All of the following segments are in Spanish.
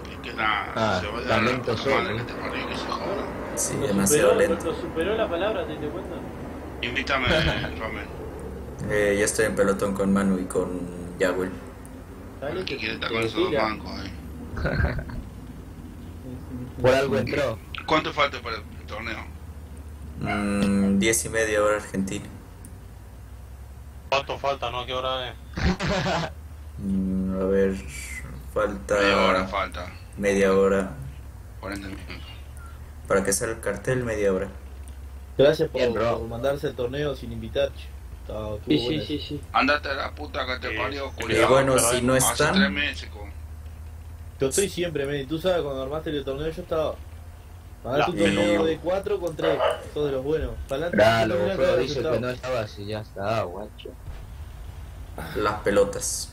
Que nada, Ah, se vaya a tan la lento puta soy, madre que te parió, que se joda. Sí, demasiado lento. Lo superó la palabra, ¿te cuenta? Invítame, Romen. Ya estoy en pelotón con Manu y con Yagüel. Dale, El que quiere estar te con esos dos tira. bancos ahí. Por algo entró. ¿Cuánto falta para el torneo? 10:30 hora Argentina. ¿Cuánto falta, no? ¿A qué hora es? A ver, falta Media hora falta. media hora. 40 minutos. Para que salga el cartel, media hora. Gracias Bien, bro. por mandarse el torneo sin invitar. Estuvo Sí, bueno. sí. Andate a la puta que te Sí. parió, Y culiao. bueno, pero si hay- no Hace 3 están, meses, con... Yo estoy siempre, men. Tú sabes, cuando armaste el torneo yo estaba. Mandar tu Sí. torneo de 4 con 3. Sos de los buenos. Para Claro, adelante. Frodo dice que no estaba así, ya está, guacho. las pelotas.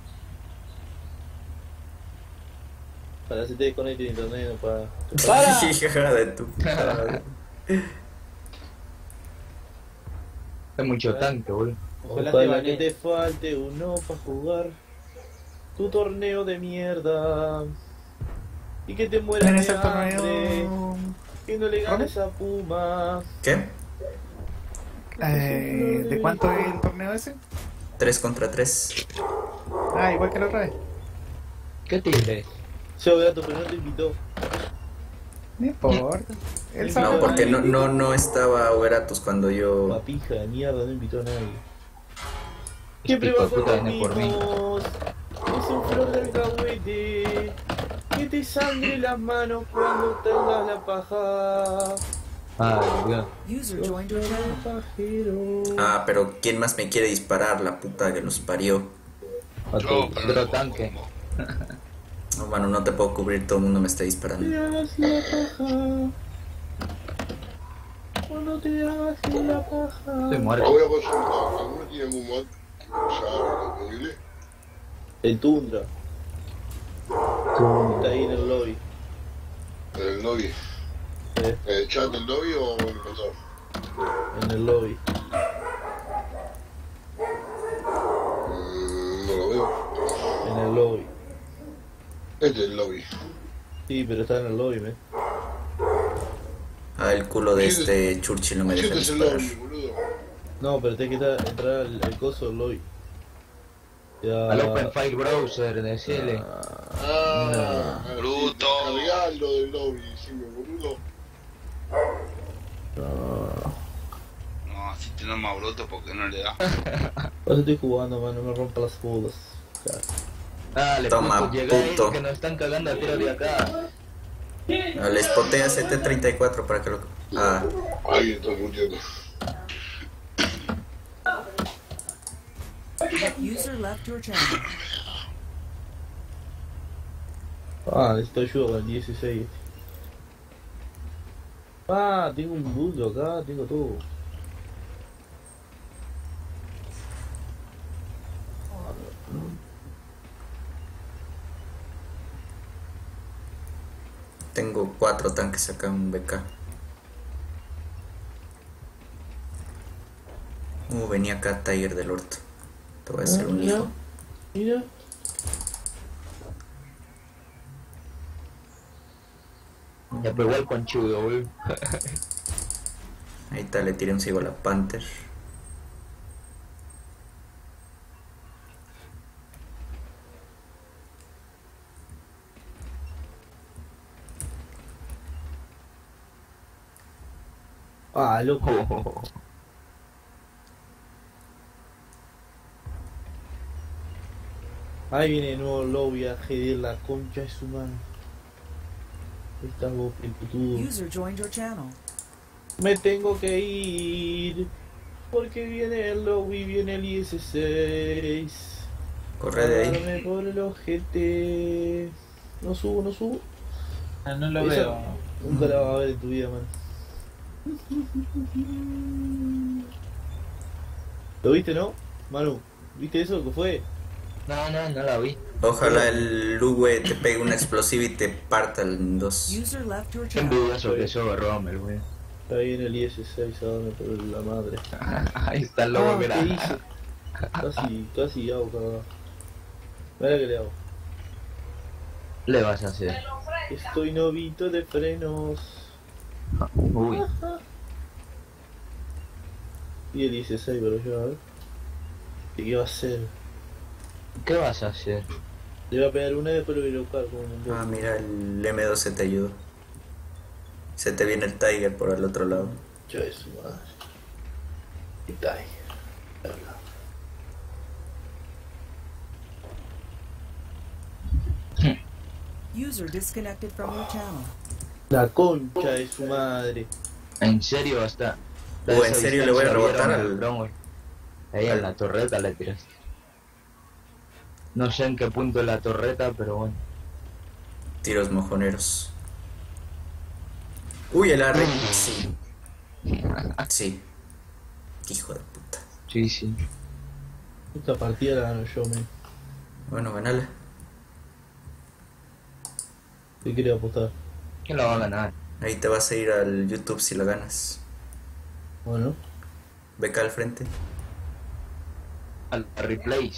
Para que te desconecte de internet, no para. Hija de tu puta. Es mucho tanque, boludo. Ojalá que te falte uno para jugar tu torneo de mierda. Y que te mueras ¿Quién de es el hambre. torneo? Y no le ganes a Puma. ¿Qué? ¿De cuánto es el torneo ese? 3 contra 3. Ah, igual que la otra vez. ¿Qué tigre? Yo, gato, pero no te invitó. No importa. Él sabe. No, porque no estaba Overatus cuando yo. Papija de mierda, no invitó a nadie. Este Siempre hijo va de con puta los viene por mí. mismos. Es un flor del cahuete. Que te sangre las manos cuando tengas la paja. Ay, Dios. User joined your channel. Pajero. Ah, pero ¿quién más me quiere disparar? La puta que los parió. Yo, pero Otro no, tanque. No, mano, no te puedo cubrir, todo el mundo me está Te disparando. hagas la paja. Cuando te hagas la paja. Estoy Ah, muerto. voy a consultar. ¿Alguno tiene algún mod ya disponible? El Tundra. Está ahí en el lobby. ¿En el lobby? Eh, ¿En el chat del lobby o en el motor? en el lobby. No lo veo. En el lobby. Este es el lobby. Sí, pero está en el lobby, me. Ah, el culo de este Churchill no me deja Este es el disparar. lobby, boludo. No, pero tenés que entrar al coso del lobby. Ya. Al Open File Browser, decirle. Ah, Bruto. Cargalo del lobby, decime, boludo. No, así tiene más bruto porque no le da. Por eso estoy jugando, man, no me rompa las bolas. Ya. Dale, Toma, puto, llega ahí puto. que nos están cagando a tiro de acá. Ah, le spotea CT-34 para que lo. Ah, Ahí está muriendo. User left your channel. Ah, necesito ayuda con el 16. Ah, tengo un bulto acá, tengo todo. tengo 4 tanques acá en un BK. Venía acá Tiger del Orto. Te voy a hacer un hijo. Mira. Ya pegó el conchudo, boludo. Ahí está, le tiré un ciego a la Panther. Ah, loco. Ahí viene de nuevo lobby a joder la concha de su mano. Ahí estás vos, el putudo. User joined your channel. Me tengo que ir. Porque viene el lobby, viene el IS-6. Corre de ahí. Darme por el ojete. No subo, no subo. Ah, no lo Esa- veo. Nunca la vas a ver en tu vida, man. ¿Lo viste, no? Manu, ¿viste eso? ¿Qué fue? No la vi. Ojalá el Lugue te pegue una explosiva y te parta en dos. User left your Qué channel. dudazo que sos Rommel, güey. Está ahí en el IS-6 a darme por la madre. Ahí está el lobo, Ah, mira. ¿qué hice? Casi hago cagada. Mira que le hago. Le vas a hacer. Estoy novito de frenos. Uy, Y el 16, pero yo a ver. ¿Y qué va a hacer? ¿qué vas a hacer? Le voy a pegar una y después lo voy a buscar como un Ah, mira, el M12 te ayudó. Se te viene el Tiger por el otro lado. Ya es madre. Y está ahí. User disconnected from your channel. La concha de su madre. ¿En serio hasta? ¿En serio le voy a rebotar al- Bromwell? Ahí en la torreta le tiras. No sé en qué punto de la torreta, pero bueno. Tiros mojoneros. Uy, el arre. Sí. Sí. Hijo de puta. Sí, sí. Esta partida la gano yo, men. Bueno, ganala. ¿Qué quería apostar? ¿Quién lo va a ganar? Ahí te vas a ir al YouTube si la ganas. Bueno. Ve acá al frente. Al replays.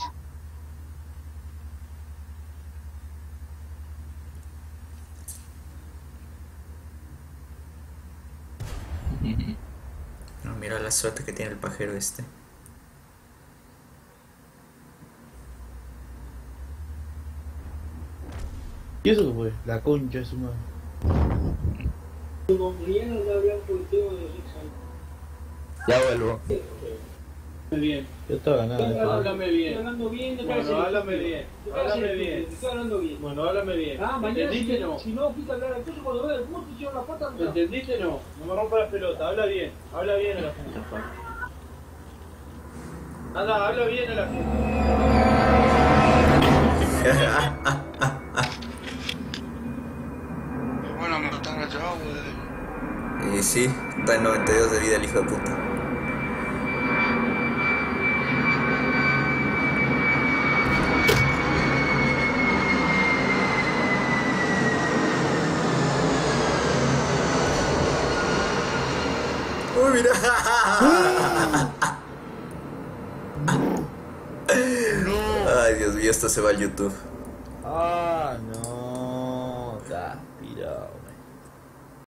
No, mira la suerte que tiene el pajero este. ¿Y eso qué fue? La concha de su madre. Ya vuelvo. Bien. Ya está ganada. Háblame bien. Hablando bien, Bueno, háblame bien. Háblame bien. Estoy hablando bien. Bueno, háblame bien. Ah, mañana ¿Entendiste no? si no quita hablar entonces cuando vea cómo te hicieron la pata, mira. ¿Entendiste no? No me rompa la pelota. Habla bien. Habla bien a la gente. Anda, habla bien a la gente. Es bueno matar a Joe, Y sí, está en 92 de vida el hijo de puta. Uy, mira. Ay, Dios mío, esto se va al YouTube. Ah, no.